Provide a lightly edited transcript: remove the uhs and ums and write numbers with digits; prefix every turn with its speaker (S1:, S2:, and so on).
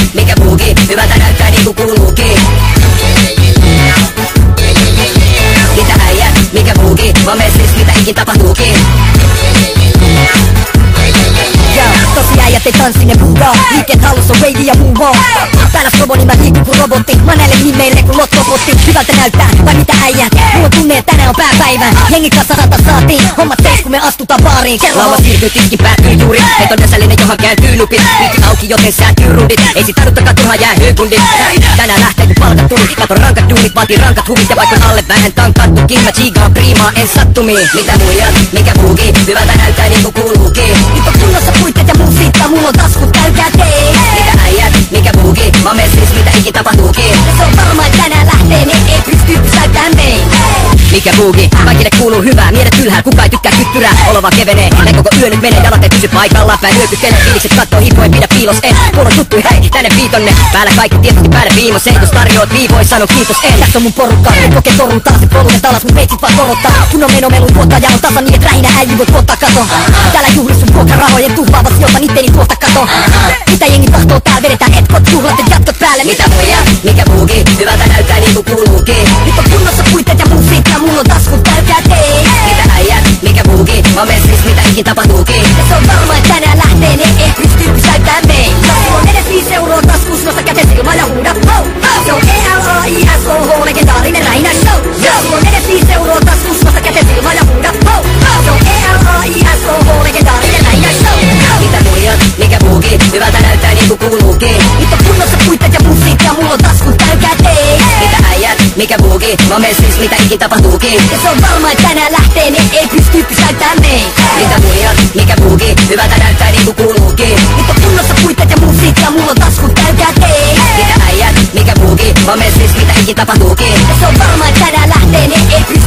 S1: mikä buugi, hyvältä näyttää niinku kuuluukin. Mitä äijät, mikä buugi, vaan mene siis mitä ikin tapahtuukin. Tosi äijät ei tanssi, ne buugaa. Liikkeet hallussa on wavy ja muu. Päällä slobo, niin mä liikun kun robotti. Mä näille nimeille kun lottopotti. Hyvältä näyttää, vai mitä äijät? Mulla on tunne, että tänään on pääpäivä. Jengi kanssa rata saatiin, hommat seis kun me astutaan baariin. Lauma siirtyy, tiskin päättyy juuri. Heit on nösällinen, johon kääntyy nupit. Mikki auki, joten säätyy rundit. Ei sit tarvittakaan turhaan jää höykundit. Tänään lähtee kun palkat tuli. Kato rankat duunit, vaatii rankat huvit. Ja vaikka alle vähän tankattukin, mä chigaan priimaa, en sattumii. Mitä muijat, mikä buugi, hyvältä näyttää niinku kuuluukin. Nyt on kunnossa puitteet ja musiikka, mulla on taskut, käykää tee. Mitä äijät, mikä buugi, mä menen siis mitä ikin tapahtuukin. Ja se on varma, että tänään lähtee, ne ei pysty pysäyttämään mein. Mikä buugi, kaikille kuuluu hyvää, miehet ylhäällä, kuka ei tykkää kyttyrää. Olo vaan kevenee, näin koko yö nyt menee, jalat ei pysy paikallaan. Mä nyökyttelen, fiilikset kattoo, hippo ei pidä piilos, en. Mulla on tuttu, hei, tänne viitonne. Päällä kaikki tietysti päälle viimoseen, jos tarjoat viivois, sano kiitos, en. Tässä on mun porukka, nyt kokee torun taas, et polunet alas, mun veitsit vaan korottaa. Kun on menomelun tuottaja on tasan niin, et rähinä äijy voit tuottaa kato. Täällä juhlis sun vuokrarahojen tuhlaavas, jota nitteni tuosta kato. Mitä jengi tahtoo täällä, vedetään etkot, juhlat ja jatkot päälle. Mitä muija, mikä buugi, hyvältä näyttää niinku kuuluukin. Nyt on kunnossa puitteet ja musiikka, mulla on taskut, käykää tee. Mitä äijät, mikä buugi, mä menen siis mitä ikin tapahtuukin. Ja se on varma, että tänään lähtee, ne ei pysty pysäyttämään mein. Jos sulla on edes 5 euroa taskus, nosta käteen silmään ja huuda ho. Se on ELAISOH, legendaarinen rähinä show. Jos sulla on edes 5 euroa taskus, nosta käteen silmään ja huuda ho. Se on ELAISOH, legendaarinen rähinä show. Mitä muijat, mikä buugi, hyvältä näyttää niinku kuuluukin. Nyt on kunnossa puitteet ja musiikka, mulla on taskut, käykää tee. Mitä äijät, mikä buugi, mä menen siis mitä ikin tapahtuukin. Ja se on varma, että tänään lähtee, ne ei pysty pysäyttämään mein. Mitä muijat, mikä buugi, hyvältä näyttää niinku kuuluukin. Nyt on kunnossa puitteet ja musiikka, mulla on taskut, käykää tee. Mitä äijät, mikä buugi, mä menen siis mitä ikin tapahtuukin. Ja se on varma, että tänään lähtee, ne ei pysty